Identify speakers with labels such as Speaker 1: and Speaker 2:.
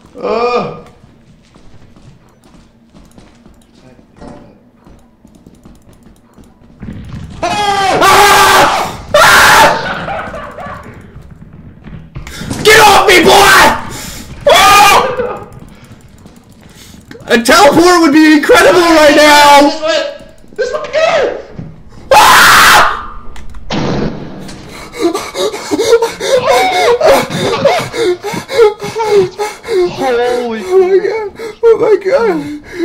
Speaker 1: Oh!
Speaker 2: Get off me, boy! A teleport would be incredible right now!
Speaker 1: This way! Go!
Speaker 3: Holy!
Speaker 2: Oh my god! Oh my god!